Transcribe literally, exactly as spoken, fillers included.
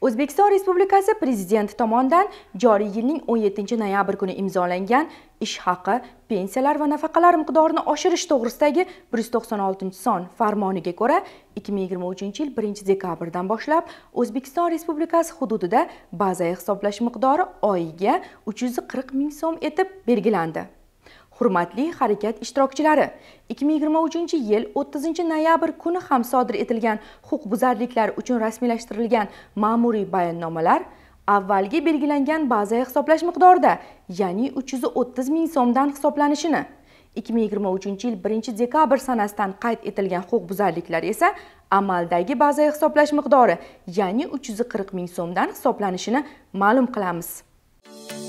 O'zbekiston Respublikasi Prezidenti tomonidan joriy yilning o'n yettinchi noyabr kuni imzolangan ish haqi, pensiyalar va nafaqalar miqdorini oshirish to'g'risidagi bir yuz to'qson oltinchi son farmoniga ko'ra ikki ming yigirma uchinchi yil birinchi dekabrdan boshlab O'zbekiston Respublikasi hududida bazaviy hisoblash miqdori oyiga uch yuz qirq ming so'm etib belgilandi. Hurmatli harakat ishtirokchilari, ikki ming yigirma uchinchi yil o'ttizinchi noyabr kuni ham sodir etilgan huquqbuzarliklar uchun rasmiylashtirilgan ma'muriy bayonnomalar avvalgi belgilangan bazaviy hisoblash miqdorida, ya'ni uch yuz o'ttiz ming so'mdan hisoblanishini, ikki ming yigirma uchinchi yil birinchi dekabr sanasidan qayd etilgan huquqbuzarliklar esa amaldagi bazaviy hisoblash miqdori, ya'ni uch yuz qirq ming so'mdan hisoblanishini ma'lum qilamiz.